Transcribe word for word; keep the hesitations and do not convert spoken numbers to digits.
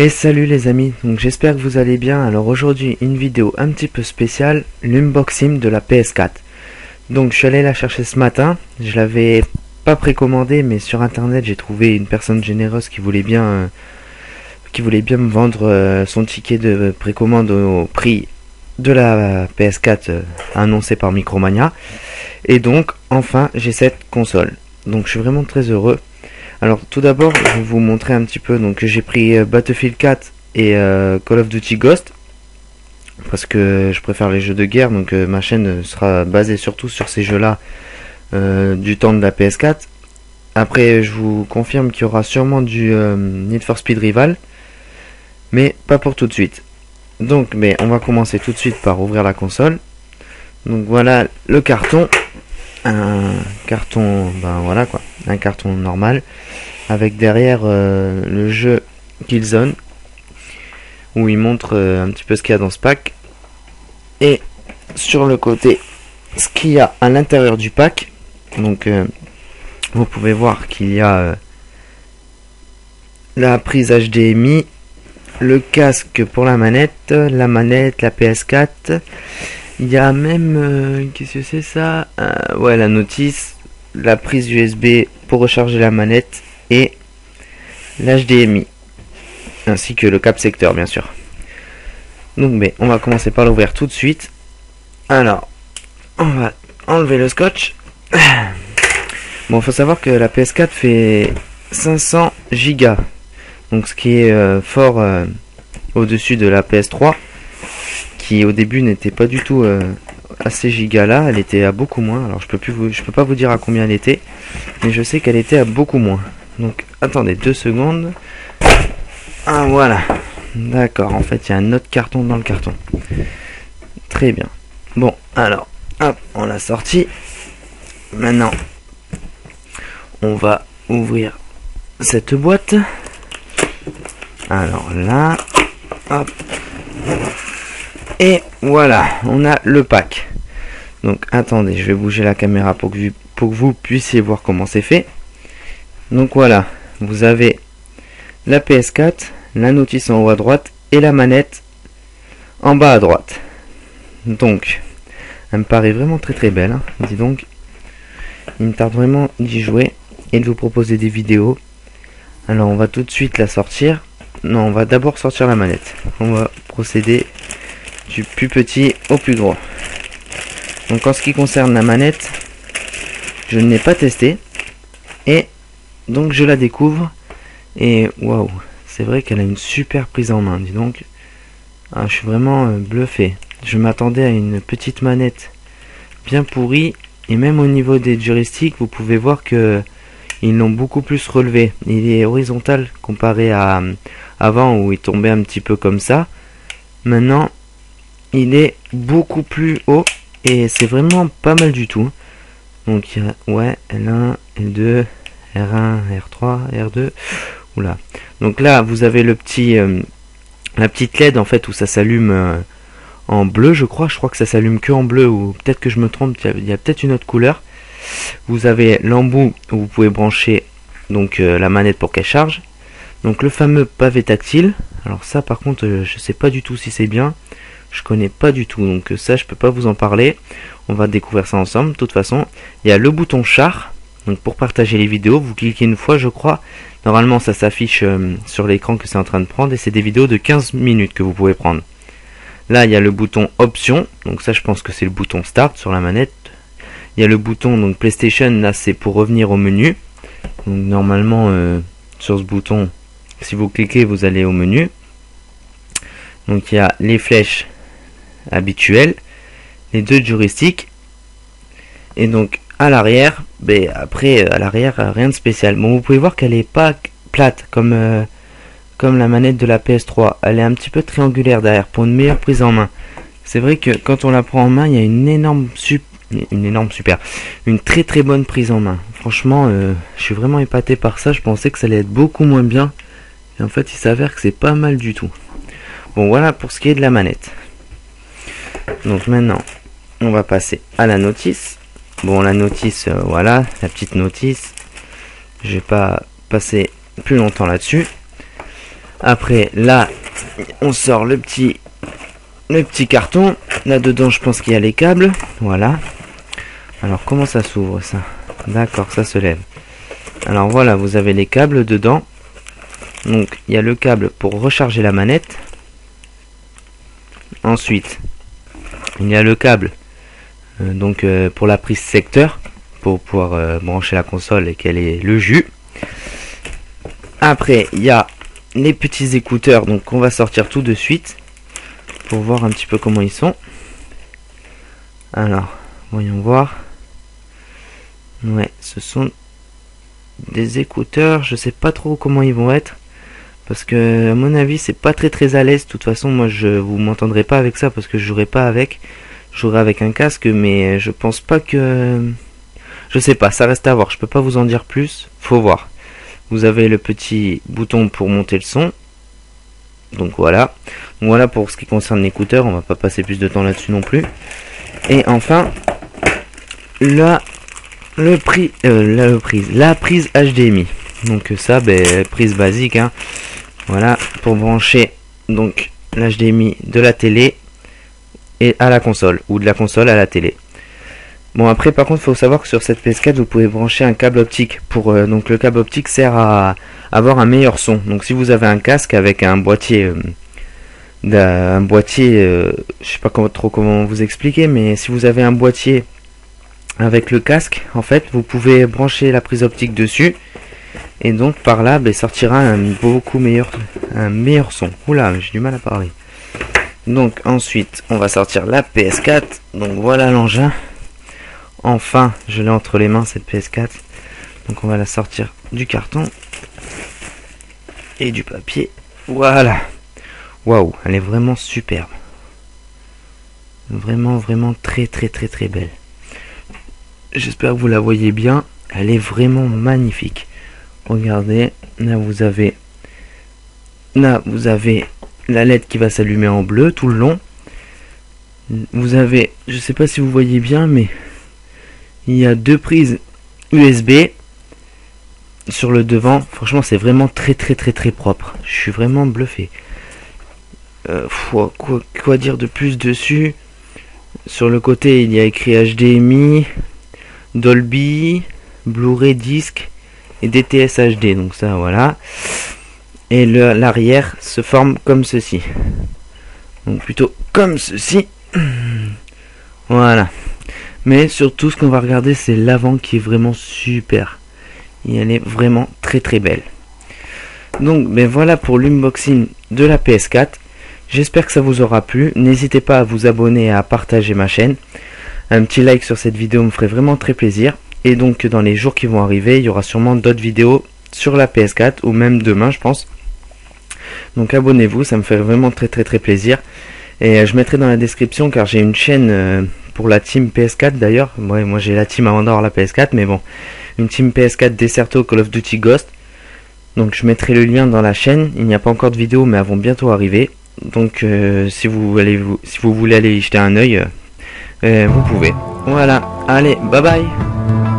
Et salut les amis, donc j'espère que vous allez bien. Alors aujourd'hui une vidéo un petit peu spéciale, l'unboxing de la P S quatre. Donc je suis allé la chercher ce matin, je l'avais pas précommandé mais sur internet j'ai trouvé une personne généreuse qui voulait bien euh, qui voulait bien me vendre euh, son ticket de précommande au prix de la P S quatre euh, annoncé par Micromania. Et donc enfin j'ai cette console, donc je suis vraiment très heureux. Alors tout d'abord je vais vous montrer un petit peu. Donc j'ai pris euh, Battlefield quatre et euh, Call of Duty Ghost parce que je préfère les jeux de guerre, donc euh, ma chaîne sera basée surtout sur ces jeux là euh, du temps de la P S quatre. Après je vous confirme qu'il y aura sûrement du euh, Need for Speed Rival, mais pas pour tout de suite. Donc mais on va commencer tout de suite par ouvrir la console. Donc voilà le carton, un carton, ben voilà quoi, un carton normal avec derrière euh, le jeu Killzone où il montre euh, un petit peu ce qu'il y a dans ce pack, et sur le côté ce qu'il y a à l'intérieur du pack. Donc euh, vous pouvez voir qu'il y a euh, la prise H D M I, le casque pour la manette, la manette, la P S quatre. Il y a même euh, qu'est-ce que c'est ça, euh, ouais, la notice, la prise U S B pour recharger la manette et l'H D M I, ainsi que le cap secteur bien sûr. Donc mais on va commencer par l'ouvrir tout de suite. Alors on va enlever le scotch. Bon, faut savoir que la P S quatre fait cinq cents gigas, donc ce qui est euh, fort euh, au-dessus de la P S trois, qui au début n'était pas du tout euh, à ces gigas là. Elle était à beaucoup moins. Alors je peux plus vous, je peux pas vous dire à combien elle était, mais je sais qu'elle était à beaucoup moins. Donc attendez deux secondes. Ah voilà, d'accord, en fait il y a un autre carton dans le carton. Très bien. Bon alors hop, on l'a sorti. Maintenant on va ouvrir cette boîte. Alors là, hop, et voilà, on a le pack. Donc attendez, je vais bouger la caméra pour que vous, pour que vous puissiez voir comment c'est fait. Donc voilà, vous avez la P S quatre, la notice en haut à droite et la manette en bas à droite. Donc elle me paraît vraiment très très belle, hein. Dis donc, il me tarde vraiment d'y jouer et de vous proposer des vidéos. Alors on va tout de suite la sortir. Non, on va d'abord sortir la manette. On va procéder du plus petit au plus gros. Donc en ce qui concerne la manette, je ne l'ai pas testé et donc je la découvre. Et waouh, c'est vrai qu'elle a une super prise en main, dis donc. Ah, je suis vraiment euh, bluffé. Je m'attendais à une petite manette bien pourrie, et même au niveau des joysticks, vous pouvez voir que ils l'ont beaucoup plus relevé. Il est horizontal comparé à euh, avant où il tombait un petit peu comme ça. Maintenant, il est beaucoup plus haut et c'est vraiment pas mal du tout. Donc il y a, ouais, L un, L deux, R un, R trois, R deux. Oula. Donc là vous avez le petit euh, la petite L E D en fait où ça s'allume euh, en bleu, je crois. Je crois que ça s'allume que en bleu, ou peut-être que je me trompe, il y a, a peut-être une autre couleur. Vous avez l'embout où vous pouvez brancher donc euh, la manette pour qu'elle charge. Donc le fameux pavé tactile. Alors ça par contre euh, je sais pas du tout si c'est bien. Je connais pas du tout, donc euh, ça je peux pas vous en parler. On va découvrir ça ensemble. De toute façon, il y a le bouton char. Donc pour partager les vidéos, vous cliquez une fois je crois. Normalement ça s'affiche euh, sur l'écran que c'est en train de prendre, et c'est des vidéos de quinze minutes que vous pouvez prendre. Là il y a le bouton option, donc ça je pense que c'est le bouton start sur la manette. Il y a le bouton donc PlayStation, là c'est pour revenir au menu. Donc normalement euh, sur ce bouton, si vous cliquez vous allez au menu. Donc il y a les flèches habituelles, les deux joysticks, et donc à l'arrière, ben après à l'arrière rien de spécial. Bon, vous pouvez voir qu'elle est pas plate comme euh, comme la manette de la P S trois. Elle est un petit peu triangulaire derrière pour une meilleure prise en main. C'est vrai que quand on la prend en main, il y a une énorme sup une énorme super une très très bonne prise en main. Franchement euh, je suis vraiment épaté par ça. Je pensais que ça allait être beaucoup moins bien, et en fait il s'avère que c'est pas mal du tout. Bon voilà pour ce qui est de la manette. Donc maintenant on va passer à la notice. Bon, la notice, euh, voilà, la petite notice. Je vais pas passer plus longtemps là-dessus. Après là on sort le petit le petit carton. Là dedans je pense qu'il y a les câbles. Voilà. Alors comment ça s'ouvre ça? D'accord, ça se lève. Alors voilà, vous avez les câbles dedans. Donc il y a le câble pour recharger la manette. Ensuite il y a le câble euh, donc euh, pour la prise secteur, pour pouvoir euh, brancher la console et qu'elle ait le jus. Après il y a les petits écouteurs, donc on va sortir tout de suite pour voir un petit peu comment ils sont. Alors voyons voir. Ouais, ce sont des écouteurs, je sais pas trop comment ils vont être, parce que à mon avis c'est pas très très à l'aise. De toute façon moi je vous m'entendrai pas avec ça, parce que je jouerai pas avec, je jouerai avec un casque, mais je pense pas que, je sais pas, ça reste à voir, je peux pas vous en dire plus, faut voir. Vous avez le petit bouton pour monter le son, donc voilà. Donc voilà pour ce qui concerne l'écouteur, on va pas passer plus de temps là-dessus non plus. Et enfin là le prix euh, la, le prise la prise H D M I, donc ça ben, prise basique hein. Voilà, pour brancher donc l'H D M I de la télé et à la console, ou de la console à la télé. Bon après par contre il faut savoir que sur cette P S quatre vous pouvez brancher un câble optique pour euh, donc le câble optique sert à avoir un meilleur son. Donc si vous avez un casque avec un boîtier euh, un boîtier euh, je sais pas comment, trop comment vous expliquer, mais si vous avez un boîtier avec le casque, en fait vous pouvez brancher la prise optique dessus, et donc par là ben, sortira un beaucoup meilleur un meilleur son. Oula, j'ai du mal à parler. Donc ensuite on va sortir la P S quatre. Donc voilà l'engin. Enfin je l'ai entre les mains cette P S quatre. Donc on va la sortir du carton et du papier. Voilà. Waouh, elle est vraiment superbe. Vraiment vraiment très très très très belle. J'espère que vous la voyez bien. Elle est vraiment magnifique. Regardez, là vous avez là vous avez la L E D qui va s'allumer en bleu tout le long. Vous avez, je sais pas si vous voyez bien, mais il y a deux prises U S B sur le devant. Franchement c'est vraiment très très très très propre. Je suis vraiment bluffé. Euh, quoi, quoi, quoi dire de plus dessus? Sur le côté il y a écrit H D M I, Dolby, Blu-ray disc et D T S H D, donc ça voilà. Et l'arrière se forme comme ceci, donc plutôt comme ceci. Voilà. Mais surtout ce qu'on va regarder c'est l'avant qui est vraiment super, et elle est vraiment très très belle. Donc ben voilà pour l'unboxing de la P S quatre. J'espère que ça vous aura plu. N'hésitez pas à vous abonner et à partager ma chaîne. Un petit like sur cette vidéo me ferait vraiment très plaisir. Et donc dans les jours qui vont arriver, il y aura sûrement d'autres vidéos sur la P S quatre, ou même demain je pense. Donc abonnez-vous, ça me fait vraiment très très très plaisir. Et je mettrai dans la description, car j'ai une chaîne euh, pour la team P S quatre d'ailleurs. Ouais, moi j'ai la team avant d'avoir la P S quatre, mais bon, une team P S quatre Desserto Call of Duty Ghost. Donc je mettrai le lien dans la chaîne. Il n'y a pas encore de vidéo, mais elles vont bientôt arriver. Donc euh, si vous allez vous si vous voulez aller y jeter un œil, euh, euh, vous pouvez. Voilà, allez, bye bye.